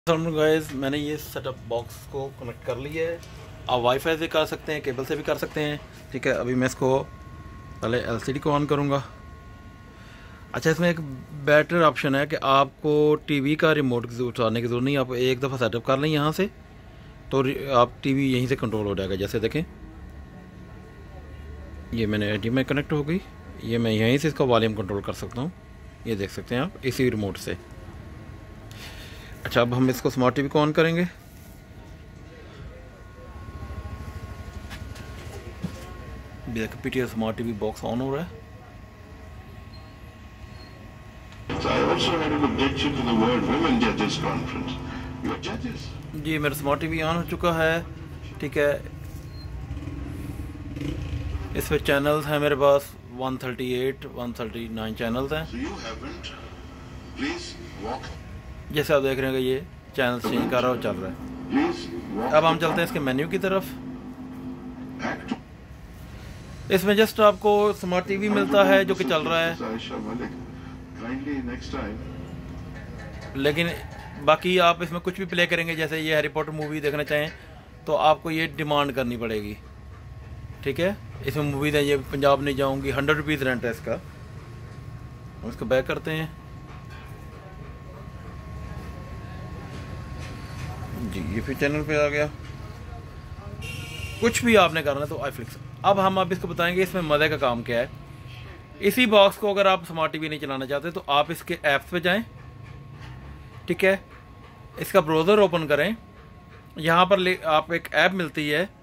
Guys, मैंने ये setup box को कनेक्ट कर लिया है। आप वाईफाई से कर सकते हैं, केबल से भी कर सकते हैं। ठीक है, अभी मैं इसको पहले एलसीडी को ऑन करूँगा। अच्छा, इसमें एक बेटर ऑप्शन है कि आपको टीवी का रिमोट उतारने की जरूरत नहीं। आप एक दफ़ा सेटअप कर लें यहाँ से, तो आप टीवी यहीं से कंट्रोल हो जाएगा। जैसे देखें, ये मैंने एचडीएमआई में कनेक्ट हो गई। ये मैं यहीं से इसका वॉल्यूम कंट्रोल कर सकता हूँ। ये देख सकते हैं आप इसी रिमोट से। अच्छा, अब हम इसको स्मार्ट टीवी को ऑन करेंगे। देख, पीटीआर स्मार्ट टीवी बॉक्स ऑन हो रहा है। जी, मेरा स्मार्ट टीवी ऑन हो चुका है। ठीक है, इस पर चैनल्स हैं मेरे पास 138 139 चैनल्स हैं। जैसे आप देख रहे हैं कि ये चैनल चेंज कर रहा है और चल रहा है। अब हम चलते हैं इसके मेन्यू की तरफ। इसमें जस्ट आपको स्मार्ट टीवी मिलता है जो कि चल रहा है, लेकिन बाकी आप इसमें कुछ भी प्ले करेंगे। जैसे ये हैरी पॉटर मूवी देखना चाहें तो आपको ये डिमांड करनी पड़ेगी। ठीक है, इसमें मूवीज़ हैं, ये पंजाब नहीं जाऊंगी, 100 रुपीज़ रेंट है इसका। हम इसको बैक करते हैं जी। ये फिर चैनल पे आ गया। कुछ भी आपने करना है तो आईफ्लिक्स। अब इसको बताएंगे इसमें मज़े का काम क्या है। इसी बॉक्स को अगर आप स्मार्ट टीवी नहीं चलाना चाहते तो आप इसके ऐप्स पे जाएं। ठीक है, इसका ब्राउज़र ओपन करें। यहाँ पर आप एक ऐप मिलती है